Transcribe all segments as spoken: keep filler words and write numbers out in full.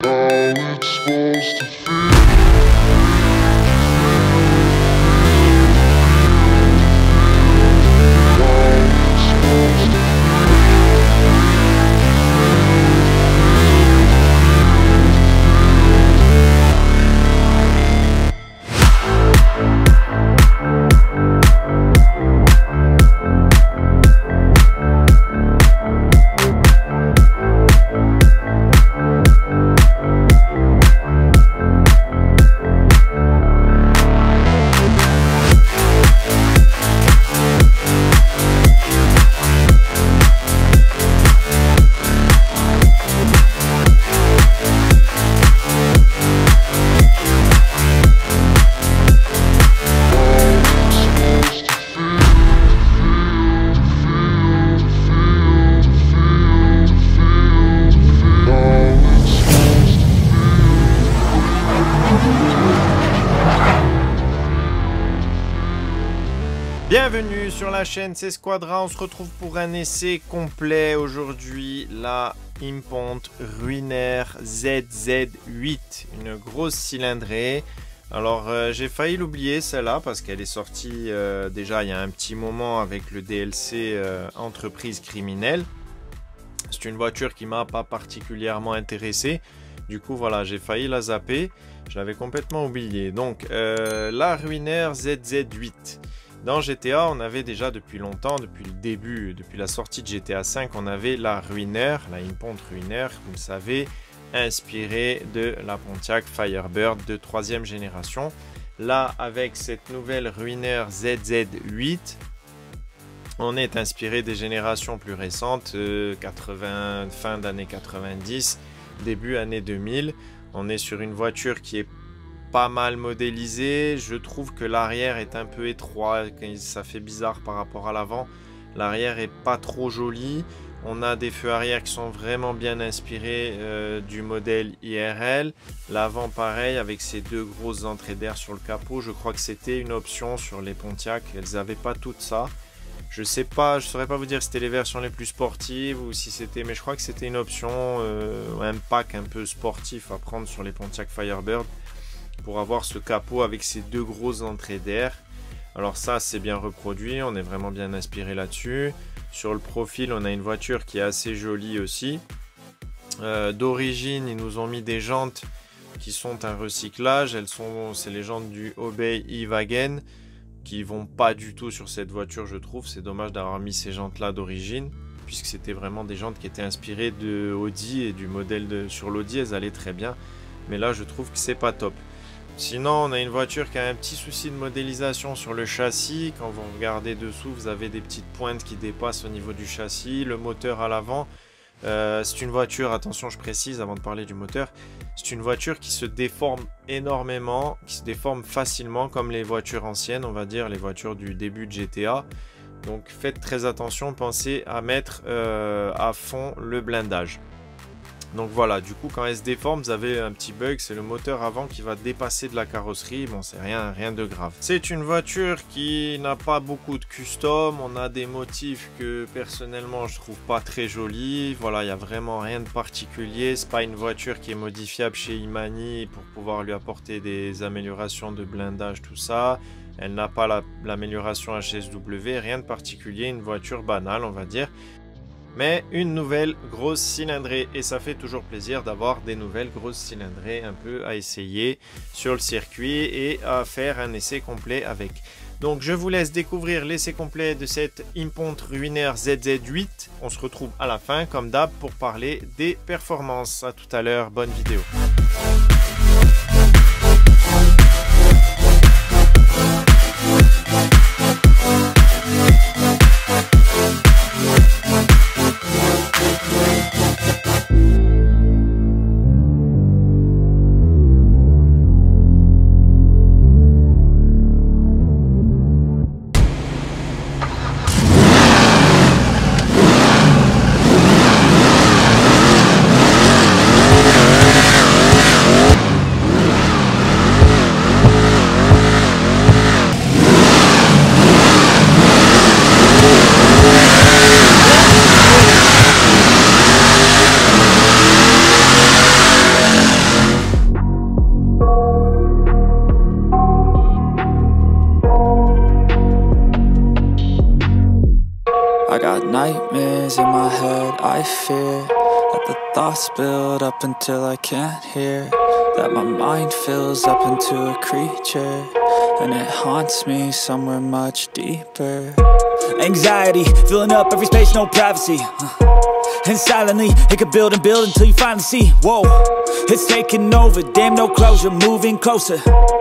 it's supposed to feel. Bienvenue sur la chaîne, c'est Squadra. On se retrouve pour un essai complet aujourd'hui, la Impont Ruiner Z Z huit, une grosse cylindrée. Alors euh, j'ai failli l'oublier celle-là parce qu'elle est sortie euh, déjà il y a un petit moment avec le D L C euh, Entreprise criminelle. C'est une voiture qui m'a pas particulièrement intéressé. Du coup voilà, j'ai failli la zapper, je l'avais complètement oublié. Donc euh, la Ruiner Z Z huit. Dans G T A, on avait déjà depuis longtemps, depuis le début, depuis la sortie de G T A cinq, on avait la Ruiner, la Impont Ruiner, vous le savez, inspirée de la Pontiac Firebird de troisième génération. Là, avec cette nouvelle Ruiner Z Z huit, on est inspiré des générations plus récentes, euh, quatre-vingts, fin d'année quatre-vingt-dix, début année deux mille. On est sur une voiture qui est pas mal modélisé. Je trouve que l'arrière est un peu étroit, ça fait bizarre par rapport à l'avant. L'arrière est pas trop joli. On a des feux arrière qui sont vraiment bien inspirés euh, du modèle I R L. L'avant pareil avec ces deux grosses entrées d'air sur le capot. Je crois que c'était une option sur les Pontiac. Elles n'avaient pas tout ça. Je sais pas, je saurais pas vous dire si c'était les versions les plus sportives ou si c'était, mais je crois que c'était une option, euh, un pack un peu sportif à prendre sur les Pontiac Firebird, pour avoir ce capot avec ces deux grosses entrées d'air. Alors ça c'est bien reproduit, on est vraiment bien inspiré là-dessus. Sur le profil on a une voiture qui est assez jolie aussi. Euh, d'origine ils nous ont mis des jantes qui sont un recyclage. Elles sont, c'est les jantes du Obey E-Wagen qui vont pas du tout sur cette voiture, je trouve. C'est dommage d'avoir mis ces jantes là d'origine, puisque c'était vraiment des jantes qui étaient inspirées de Audi et du modèle de, sur l'Audi elles allaient très bien, mais là je trouve que c'est pas top. Sinon, on a une voiture qui a un petit souci de modélisation sur le châssis. Quand vous regardez dessous, vous avez des petites pointes qui dépassent au niveau du châssis. Le moteur à l'avant, euh, c'est une voiture, attention je précise avant de parler du moteur, c'est une voiture qui se déforme énormément, qui se déforme facilement comme les voitures anciennes, on va dire les voitures du début de G T A. Donc faites très attention, pensez à mettre euh, à fond le blindage. Donc voilà, du coup quand elle se déforme, vous avez un petit bug, c'est le moteur avant qui va dépasser de la carrosserie. Bon, c'est rien, rien de grave. C'est une voiture qui n'a pas beaucoup de custom. On a des motifs que personnellement je trouve pas très jolis. Voilà, il n'y a vraiment rien de particulier. C'est pas une voiture qui est modifiable chez Imani pour pouvoir lui apporter des améliorations de blindage, tout ça. Elle n'a pas l'amélioration la, H S W, rien de particulier, une voiture banale on va dire. Mais une nouvelle grosse cylindrée, et ça fait toujours plaisir d'avoir des nouvelles grosses cylindrées un peu à essayer sur le circuit et à faire un essai complet avec. Donc je vous laisse découvrir l'essai complet de cette Impont Ruiner Z Z huit. On se retrouve à la fin comme d'hab pour parler des performances. À tout à l'heure, bonne vidéo. my head, I fear that the thoughts build up until I can't hear, that my mind fills up into a creature, and it haunts me somewhere much deeper. Anxiety, filling up every space, no privacy. And silently, it could build and build until you finally see, whoa, it's taking over, damn no closure, moving closer.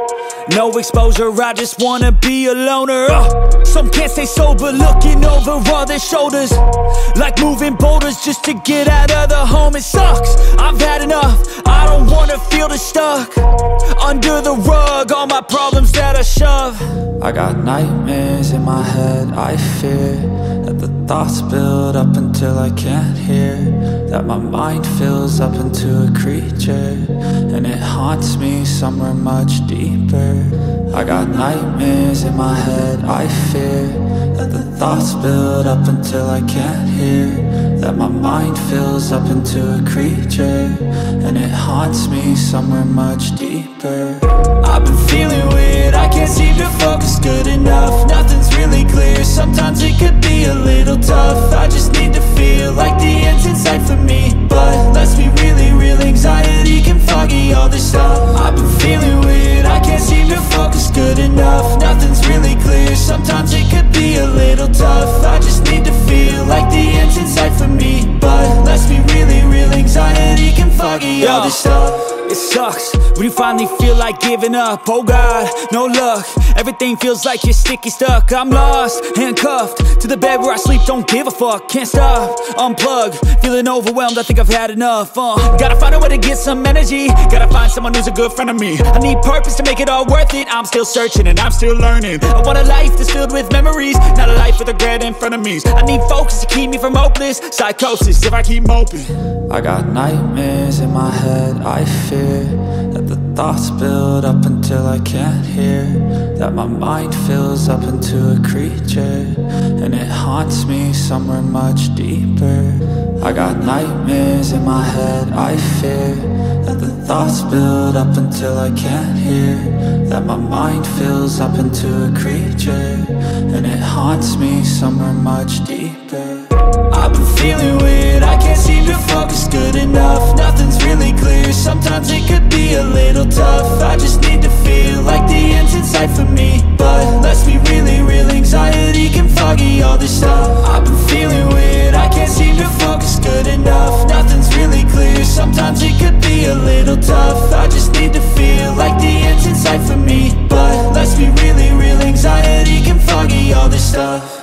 No exposure, I just wanna be a loner. uh, Some can't stay sober, looking over all their shoulders, like moving boulders just to get out of the home. It sucks, I've had enough, I don't wanna feel the stuck under the rug, all my problems that I shove. I got nightmares in my head, I fear that the thoughts build up until I can't hear, that my mind fills up into a creature, and it haunts me somewhere much deeper. I got nightmares in my head, I fear that the thoughts build up until I can't hear, that my mind fills up into a creature, and it haunts me somewhere much deeper. I've been feeling weird, I can't seem to focus good enough, nothing's really clear, sometimes it could be a little tough. I just need to feel like the end's in sight for me, but let's be really real, anxiety can foggy all this stuff. I've been feeling weird, I can't seem to focus good enough, nothing's really clear, sometimes it could be a little tough. I just need to feel like the end's in sight for me, but let's be really real, anxiety can foggy all this stuff. It sucks when you finally feel like giving up. Oh God, no luck, everything feels like you're sticky stuck. I'm lost, handcuffed to the bed where I sleep, don't give a fuck. Can't stop, unplug, feeling overwhelmed, I think I've had enough. uh, Gotta find a way to get some energy, gotta find someone who's a good friend of me. I need purpose to make it all worth it, I'm still searching and I'm still learning. I want a life that's filled with memories, not a life with regret and frenemies. I need focus to keep me from hopeless psychosis if I keep moping. I got nightmares in my head, I fear that the thoughts build up until I can't hear, that my mind fills up into a creature, and it haunts me somewhere much deeper. I got nightmares in my head, I fear that the thoughts build up until I can't hear, that my mind fills up into a creature, and it haunts me somewhere much deeper. I've been feeling weird, I can't seem to focus good enough, nothing's really clear, sometimes it could be a little tough. I just need to feel like the end's in sight for me, but let's be really real, anxiety can foggy all this stuff. I've been feeling weird, I can't seem to focus good enough, nothing's really clear, sometimes it could be a little tough. I just need to feel like the end's in sight for me, but let's be really real, anxiety can foggy all this stuff.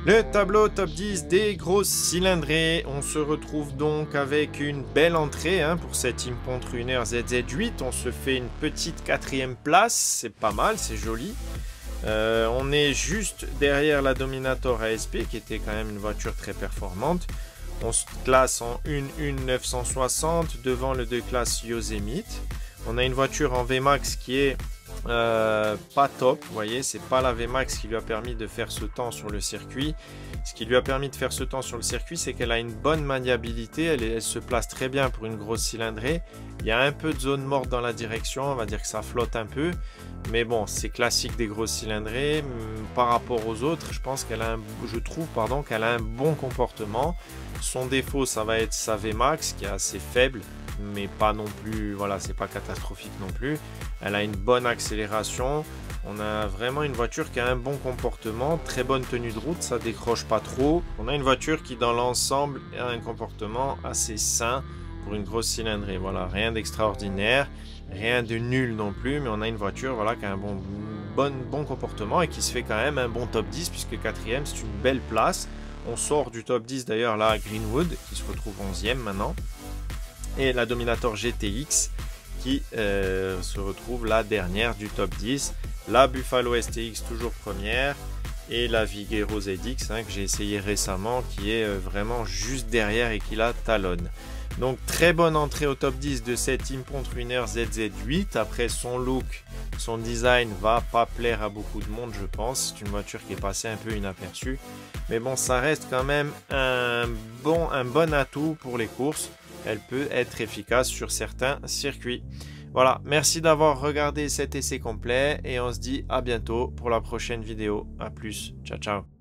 Le tableau top dix des grosses cylindrées. On se retrouve donc avec une belle entrée hein, pour cette Impont Ruiner Z Z huit. On se fait une petite quatrième place. C'est pas mal, c'est joli. Euh, on est juste derrière la Dominator A S P qui était quand même une voiture très performante. On se classe en un un neuf cent soixante devant le deux classes Yosemite. On a une voiture en V MAX qui est euh, pas top, vous voyez, c'est pas la V MAX qui lui a permis de faire ce temps sur le circuit. Ce qui lui a permis de faire ce temps sur le circuit, c'est qu'elle a une bonne maniabilité, elle, elle se place très bien pour une grosse cylindrée. Il y a un peu de zone morte dans la direction, on va dire que ça flotte un peu. Mais bon, c'est classique des grosses cylindrées. Par rapport aux autres, je pense qu'elle a un, je trouve pardon, qu'elle a un bon comportement. Son défaut, ça va être sa V MAX qui est assez faible, mais pas non plus, voilà, c'est pas catastrophique non plus. Elle a une bonne accélération. On a vraiment une voiture qui a un bon comportement, très bonne tenue de route, ça décroche pas trop. On a une voiture qui dans l'ensemble a un comportement assez sain pour une grosse cylindrée. Voilà, rien d'extraordinaire, rien de nul non plus, mais on a une voiture voilà, qui a un bon, bon, bon comportement et qui se fait quand même un bon top dix puisque quatrième c'est une belle place. On sort du top dix d'ailleurs là à Greenwood qui se retrouve onzième maintenant. Et la Dominator G T X qui euh, se retrouve la dernière du top dix. La Buffalo S T X toujours première. Et la Vigero Z X hein, que j'ai essayé récemment qui est euh, vraiment juste derrière et qui la talonne. Donc très bonne entrée au top dix de cette Impont Ruiner Z Z huit. Après son look, son design va pas plaire à beaucoup de monde je pense. C'est une voiture qui est passée un peu inaperçue. Mais bon ça reste quand même un bon, un bon atout pour les courses. Elle peut être efficace sur certains circuits. Voilà, merci d'avoir regardé cet essai complet et on se dit à bientôt pour la prochaine vidéo. A plus, ciao ciao.